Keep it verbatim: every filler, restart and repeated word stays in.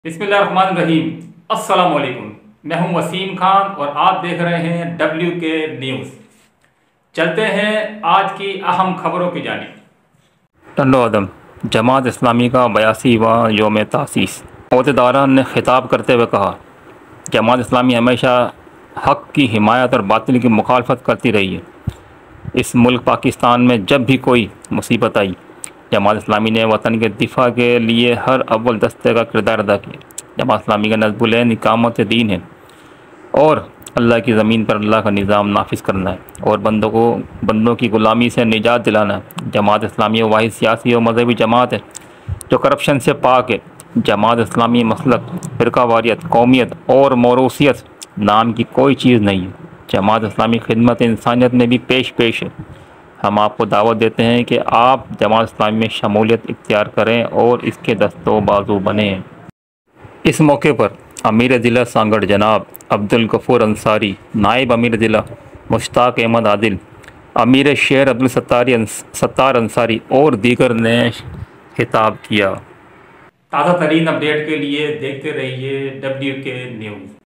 बिस्मिल्लाहिर्रहमानिर्रहीम। अस्सलाम वालेकुम। मैं हूं वसीम खान और आप देख रहे हैं डब्ल्यू के न्यूज़। चलते हैं आज की अहम खबरों की जानिब। टंडो अदम जमात इस्लामी का बयासीवां योम तासीस। अहदेदारान ने खिताब करते हुए कहा, जमात इस्लामी हमेशा हक़ की हिमायत और बातिल की मुखालफत करती रही है। इस मुल्क पाकिस्तान में जब भी कोई मुसीबत आई, जमात इस्लामी ने वतन के दिफा के लिए हर अव्वल दस्ते का किरदार अदा किया। जमात इस्लामी का नज़्बुल इकामत दीन है और अल्लाह की ज़मीन पर अल्लाह का निज़ाम नाफिज करना है और बंदों को बंदों की ग़ुलामी से निजात दिलाना है। जमात इस्लामी वाहिद सियासी और मजहबी जमात है जो करप्शन से पाक है। जमात इस्लामी मसलक, फ़िरकावारियत, कौमियत और मौरूसियत नाम की कोई चीज़ नहीं है। जमात इस्लामी खिदमत इंसानियत में भी पेश पेश है। हम आपको दावत देते हैं कि आप जमात इस्लामी में शमूलियत इख्तियार करें और इसके दस्तों बाजू बने। इस मौके पर अमीर ज़िला सांगड़ जनाब अब्दुल गफूर अंसारी, नायब अमीर ज़िला मुश्ताक अहमद आदिल, अमीर शहर अब्दुल सत्तारी सत्तार अंसारी और दीगर ने खिताब किया। ताज़ा तरीन अपडेट के लिए देखते रहिए डब्ल्यू के न्यूज़।